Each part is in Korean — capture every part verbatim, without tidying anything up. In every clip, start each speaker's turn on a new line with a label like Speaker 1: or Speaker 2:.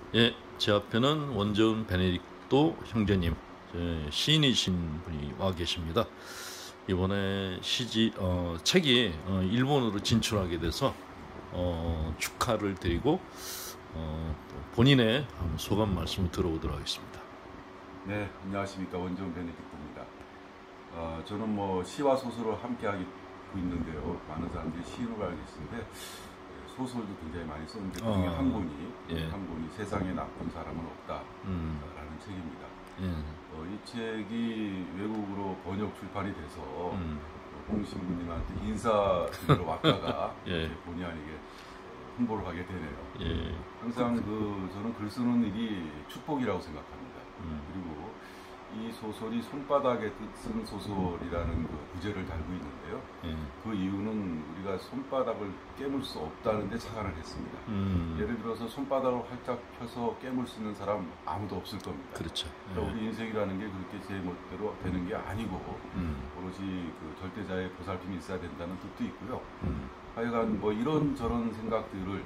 Speaker 1: 예, 제 앞에는 원저은 베네딕토 형제님, 예, 시인이신 분이 와 계십니다. 이번에 시지 어, 책이 어, 일본으로 진출하게 돼서 어, 축하를 드리고 어, 또 본인의 소감 말씀을 들어보도록 하겠습니다.
Speaker 2: 네, 안녕하십니까. 원정 베네딕토입니다. 어, 저는 뭐 시와 소설을 함께 하고 있는데요. 많은 사람들이 시인으로 알고 계시는데 소설도 굉장히 많이 썼는데 그중에
Speaker 1: 어,
Speaker 2: 한 권이
Speaker 1: 예.
Speaker 2: 한 권이 세상에 나쁜 사람은 없다라는
Speaker 1: 음,
Speaker 2: 책입니다.
Speaker 1: 예,
Speaker 2: 어, 이 책이 외국으로 번역 출판이 돼서
Speaker 1: 음,
Speaker 2: 홍 신부님한테 인사드리러 왔다가
Speaker 1: 예,
Speaker 2: 이렇게 본의 아니게 홍보를 하게 되네요.
Speaker 1: 예,
Speaker 2: 항상 그 저는 글 쓰는 일이 축복이라고 생각합니다.
Speaker 1: 음,
Speaker 2: 그리고 이 소설이 손바닥에 쓴 소설이라는 그 부제를 달고 있는데요.
Speaker 1: 예,
Speaker 2: 그 이유는 우리가 손바닥을 깨물 수 없다는 데 착안을 했습니다.
Speaker 1: 음,
Speaker 2: 예를 들어서 손바닥을 활짝 펴서 깨물 수 있는 사람 아무도 없을 겁니다.
Speaker 1: 그렇죠.
Speaker 2: 그러니까
Speaker 1: 예,
Speaker 2: 우리 인생이라는 게 그렇게 제 멋대로 되는 게 아니고
Speaker 1: 음,
Speaker 2: 오로지 그 절대자의 보살핌이 있어야 된다는 뜻도 있고요.
Speaker 1: 음,
Speaker 2: 하여간 뭐 이런 저런 생각들을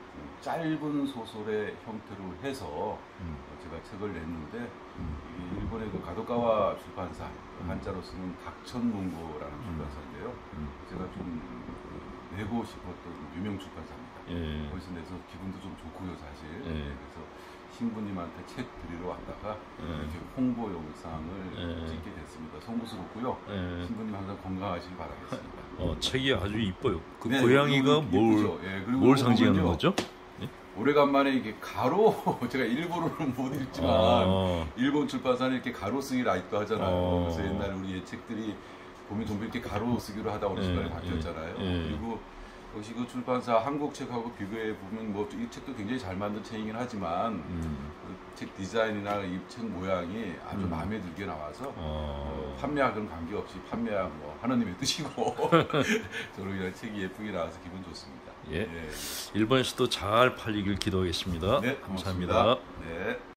Speaker 2: 짧은 소설의 형태로 해서
Speaker 1: 음,
Speaker 2: 제가 책을 냈는데
Speaker 1: 음,
Speaker 2: 이게 일본의 그 가도카와 출판사 한자로 쓰는 닥천문고라는
Speaker 1: 음,
Speaker 2: 출판사인데요.
Speaker 1: 음,
Speaker 2: 제가 좀 그 내고 싶었던 유명 출판사입니다.
Speaker 1: 예,
Speaker 2: 거기서 내서 기분도 좀 좋고요, 사실.
Speaker 1: 예.
Speaker 2: 그래서 신부님한테 책 드리러 왔다가
Speaker 1: 예.
Speaker 2: 이렇게 홍보 영상을
Speaker 1: 예.
Speaker 2: 찍게 됐습니다. 송구스럽고요.
Speaker 1: 예.
Speaker 2: 신부님 항상 건강하시길 바라겠습니다.
Speaker 1: 어, 책이 아주 이뻐요. 그
Speaker 2: 네,
Speaker 1: 고양이가
Speaker 2: 이거
Speaker 1: 뭘,
Speaker 2: 이쁘죠? 예, 그리고
Speaker 1: 뭘 상징하는
Speaker 2: 보면요,
Speaker 1: 거죠? 예?
Speaker 2: 오래간만에 이게 가로 제가 일본어를 못 읽지만
Speaker 1: 어,
Speaker 2: 일본 출판사는 이렇게 가로 쓰기를 아직도 하잖아요.
Speaker 1: 어.
Speaker 2: 그래서 옛날에 우리 예책들이 보면 전부 이렇게 가로 쓰기로 하다 어느
Speaker 1: 예,
Speaker 2: 순간에
Speaker 1: 예,
Speaker 2: 바뀌었잖아요.
Speaker 1: 예.
Speaker 2: 그리고 역시 그 출판사 한국 책하고 비교해 보면 뭐 이 책도 굉장히 잘 만든 책이긴 하지만
Speaker 1: 음,
Speaker 2: 그 책 디자인이나 이 책 모양이 아주
Speaker 1: 음.
Speaker 2: 마음에 들게 나와서
Speaker 1: 어,
Speaker 2: 어, 판매학은 관계없이 판매학 뭐 하나님의 뜻이고 저로 인한 책이 예쁘게 나와서 기분 좋습니다.
Speaker 1: 예.
Speaker 2: 예.
Speaker 1: 일본에서도 잘 팔리길 기도하겠습니다.
Speaker 2: 네,
Speaker 1: 감사합니다.
Speaker 2: 고맙습니다. 네.